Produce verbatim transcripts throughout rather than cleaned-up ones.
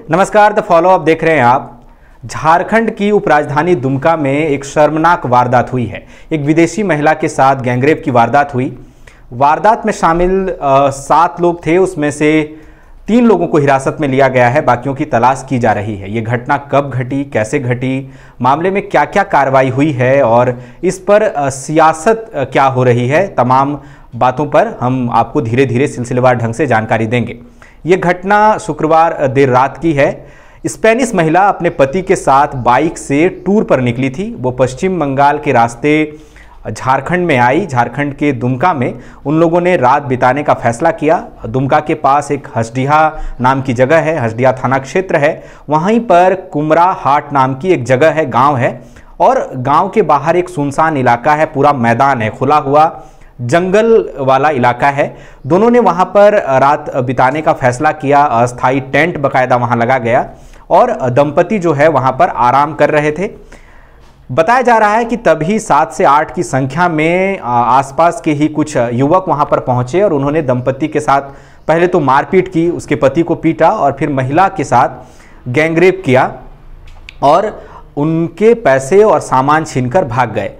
नमस्कार, the follow up देख रहे हैं आप। झारखंड की उपराजधानी दुमका में एक शर्मनाक वारदात हुई है। एक विदेशी महिला के साथ गैंगरेप की वारदात हुई। वारदात में शामिल आ, सात लोग थे, उसमें से तीन लोगों को हिरासत में लिया गया है, बाकियों की तलाश की जा रही है। ये घटना कब घटी, कैसे घटी, मामले में क्या क्या कार्रवाई हुई है और इस पर आ, सियासत आ, क्या हो रही है, तमाम बातों पर हम आपको धीरे धीरे सिलसिलेवार ढंग से जानकारी देंगे। ये घटना शुक्रवार देर रात की है। स्पेनिश महिला अपने पति के साथ बाइक से टूर पर निकली थी। वो पश्चिम बंगाल के रास्ते झारखंड में आई। झारखंड के दुमका में उन लोगों ने रात बिताने का फैसला किया। दुमका के पास एक हसडीहा नाम की जगह है, हसडीहा थाना क्षेत्र है। वहीं पर कुमरा हाट नाम की एक जगह है, गांव है, और गांव के बाहर एक सुनसान इलाका है, पूरा मैदान है, खुला हुआ जंगल वाला इलाका है। दोनों ने वहां पर रात बिताने का फैसला किया। अस्थायी टेंट बकायदा वहां लगा गया और दंपति जो है वहां पर आराम कर रहे थे। बताया जा रहा है कि तभी सात से आठ की संख्या में आसपास के ही कुछ युवक वहां पर पहुंचे और उन्होंने दंपति के साथ पहले तो मारपीट की, उसके पति को पीटा और फिर महिला के साथ गैंगरेप किया और उनके पैसे और सामान छीनकर भाग गए।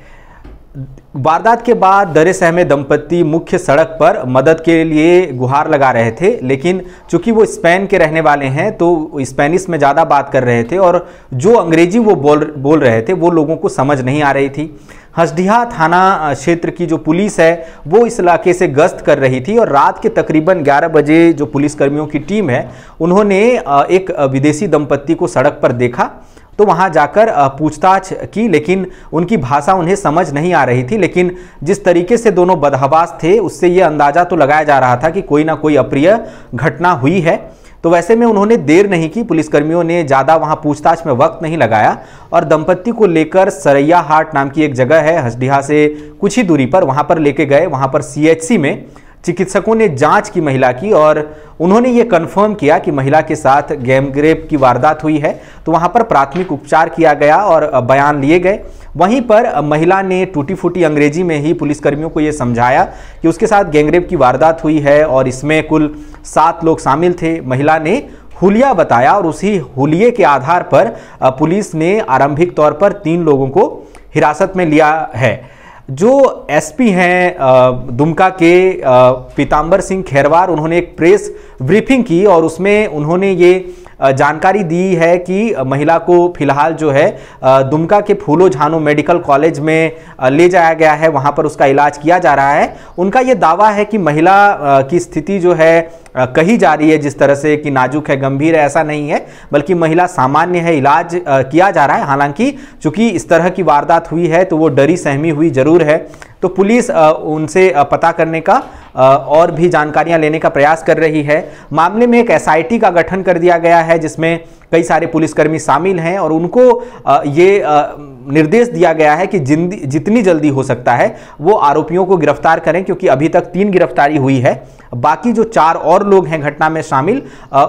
वारदात के बाद डरे सहमे दंपति मुख्य सड़क पर मदद के लिए गुहार लगा रहे थे, लेकिन चूंकि वो स्पेन के रहने वाले हैं तो स्पेनिश में ज़्यादा बात कर रहे थे और जो अंग्रेजी वो बोल बोल रहे थे वो लोगों को समझ नहीं आ रही थी। हसडीहा थाना क्षेत्र की जो पुलिस है वो इस इलाके से गश्त कर रही थी और रात के तकरीबन ग्यारह बजे जो पुलिसकर्मियों की टीम है उन्होंने एक विदेशी दंपति को सड़क पर देखा तो वहां जाकर पूछताछ की, लेकिन उनकी भाषा उन्हें समझ नहीं आ रही थी। लेकिन जिस तरीके से दोनों बदहवास थे उससे ये अंदाजा तो लगाया जा रहा था कि कोई ना कोई अप्रिय घटना हुई है। तो वैसे में उन्होंने देर नहीं की, पुलिसकर्मियों ने ज़्यादा वहां पूछताछ में वक्त नहीं लगाया और दंपति को लेकर सरैया हाट नाम की एक जगह है हसडीहा से कुछ ही दूरी पर, वहां पर लेके गए। वहां पर सीएचसी में चिकित्सकों ने जांच की महिला की और उन्होंने ये कंफर्म किया कि महिला के साथ गैंगरेप की वारदात हुई है। तो वहां पर प्राथमिक उपचार किया गया और बयान लिए गए। वहीं पर महिला ने टूटी फूटी अंग्रेजी में ही पुलिसकर्मियों को ये समझाया कि उसके साथ गैंगरेप की वारदात हुई है और इसमें कुल सात लोग शामिल थे। महिला ने हुलिया बताया और उसी हुलिये के आधार पर पुलिस ने आरंभिक तौर पर तीन लोगों को हिरासत में लिया है। जो एसपी हैं दुमका के पीतांबर सिंह खैरवार, उन्होंने एक प्रेस ब्रीफिंग की और उसमें उन्होंने ये जानकारी दी है कि महिला को फिलहाल जो है दुमका के फूलो झानो मेडिकल कॉलेज में ले जाया गया है, वहां पर उसका इलाज किया जा रहा है। उनका ये दावा है कि महिला की स्थिति जो है कही जा रही है जिस तरह से कि नाजुक है, गंभीर है, ऐसा नहीं है, बल्कि महिला सामान्य है, इलाज किया जा रहा है। हालांकि चूंकि इस तरह की वारदात हुई है तो वो डरी सहमी हुई जरूर है। तो पुलिस उनसे पता करने का और भी जानकारियां लेने का प्रयास कर रही है। मामले में एक एसआईटी का गठन कर दिया गया है जिसमें कई सारे पुलिसकर्मी शामिल हैं और उनको ये निर्देश दिया गया है कि जितनी जल्दी हो सकता है वो आरोपियों को गिरफ्तार करें, क्योंकि अभी तक तीन गिरफ्तारी हुई है। बाकी जो चार और लोग हैं घटना में शामिल,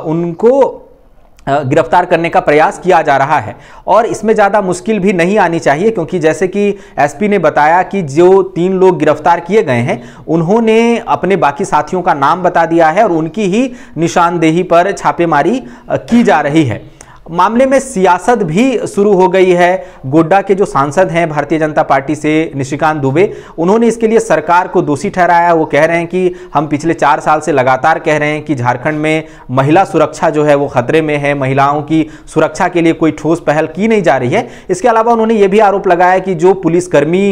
उनको गिरफ्तार करने का प्रयास किया जा रहा है और इसमें ज़्यादा मुश्किल भी नहीं आनी चाहिए, क्योंकि जैसे कि एसपी ने बताया कि जो तीन लोग गिरफ्तार किए गए हैं उन्होंने अपने बाकी साथियों का नाम बता दिया है और उनकी ही निशानदेही पर छापेमारी की जा रही है। मामले में सियासत भी शुरू हो गई है। गोड्डा के जो सांसद हैं भारतीय जनता पार्टी से निशिकांत दुबे, उन्होंने इसके लिए सरकार को दोषी ठहराया। वो कह रहे हैं कि हम पिछले चार साल से लगातार कह रहे हैं कि झारखंड में महिला सुरक्षा जो है वो खतरे में है, महिलाओं की सुरक्षा के लिए कोई ठोस पहल की नहीं जा रही है। इसके अलावा उन्होंने ये भी आरोप लगाया कि जो पुलिसकर्मी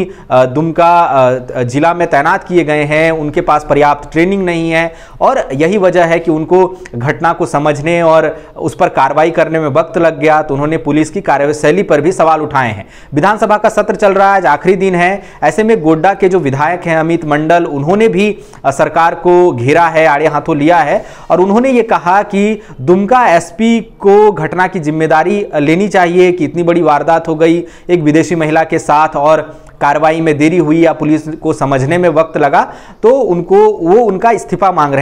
दुमका जिला में तैनात किए गए हैं उनके पास पर्याप्त ट्रेनिंग नहीं है और यही वजह है कि उनको घटना को समझने और उस पर कार्रवाई करने में वक्त लग गया। तो उन्होंने पुलिस की कार्यशैली पर भी सवाल उठाए हैं। विधानसभा का सत्र चल रहा है, आज आखिरी दिन है। ऐसे में गोड्डा के जो विधायक हैं अमित मंडल, उन्होंने भी सरकार को घेरा है, आड़े हाथों लिया है और उन्होंने ये कहा कि दुमका एसपी को घटना की जिम्मेदारी लेनी चाहिए कि इतनी बड़ी वारदात हो गई एक विदेशी महिला के साथ और कार्रवाई में देरी हुई या पुलिस को समझने में वक्त लगा, तो उनको वो उनका इस्तीफा मांग रहे हैं।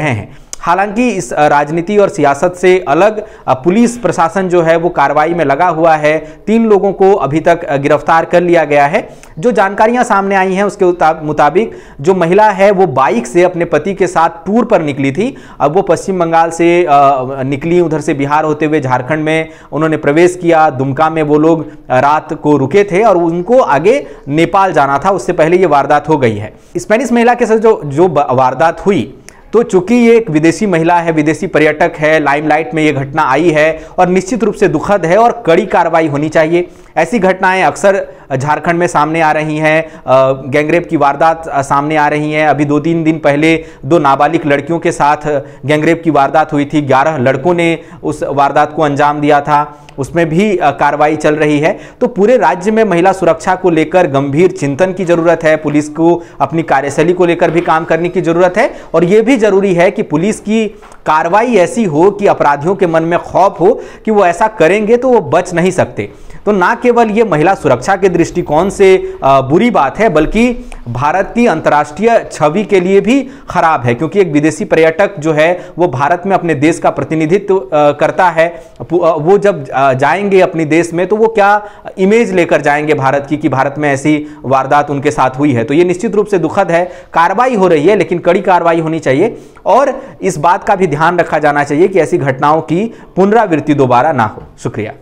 हालांकि इस राजनीति और सियासत से अलग पुलिस प्रशासन जो है वो कार्रवाई में लगा हुआ है। तीन लोगों को अभी तक गिरफ्तार कर लिया गया है। जो जानकारियां सामने आई हैं उसके मुताबिक जो महिला है वो बाइक से अपने पति के साथ टूर पर निकली थी। अब वो पश्चिम बंगाल से निकली, उधर से बिहार होते हुए झारखंड में उन्होंने प्रवेश किया। दुमका में वो लोग रात को रुके थे और उनको आगे नेपाल जाना था, उससे पहले ये वारदात हो गई है। स्पेनिश महिला के साथ जो जो वारदात हुई, तो चूंकि ये एक विदेशी महिला है, विदेशी पर्यटक है, लाइमलाइट में ये घटना आई है और निश्चित रूप से दुखद है और कड़ी कार्रवाई होनी चाहिए। ऐसी घटनाएं अक्सर झारखंड में सामने आ रही हैं। गैंगरेप की वारदात सामने आ रही हैं। अभी दो तीन दिन पहले दो नाबालिग लड़कियों के साथ गैंगरेप की वारदात हुई थी। ग्यारह लड़कों ने उस वारदात को अंजाम दिया था, उसमें भी कार्रवाई चल रही है। तो पूरे राज्य में महिला सुरक्षा को लेकर गंभीर चिंतन की जरूरत है। पुलिस को अपनी कार्यशैली को लेकर भी काम करने की जरूरत है और यह भी जरूरी है कि पुलिस की कार्रवाई ऐसी हो कि अपराधियों के मन में खौफ हो कि वो ऐसा करेंगे तो वो बच नहीं सकते। तो ना केवल ये महिला सुरक्षा के दृष्टिकोण से बुरी बात है, बल्कि भारत की अंतर्राष्ट्रीय छवि के लिए भी खराब है, क्योंकि एक विदेशी पर्यटक जो है वो भारत में अपने देश का प्रतिनिधित्व करता है। वो जब जाएंगे अपने देश में तो वो क्या इमेज लेकर जाएंगे भारत की कि भारत में ऐसी वारदात उनके साथ हुई है। तो ये निश्चित रूप से दुखद है। कार्रवाई हो रही है लेकिन कड़ी कार्रवाई होनी चाहिए और इस बात का भी ध्यान रखा जाना चाहिए कि ऐसी घटनाओं की पुनरावृत्ति दोबारा ना हो। शुक्रिया।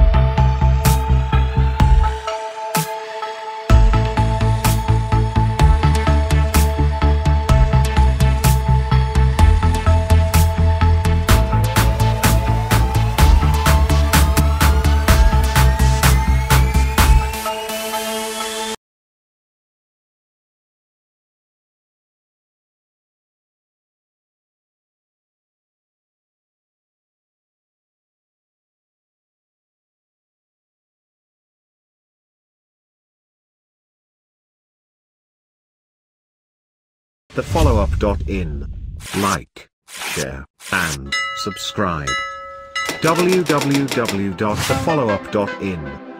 the follow up dot in. Like, share, and subscribe. w w w dot the follow up dot in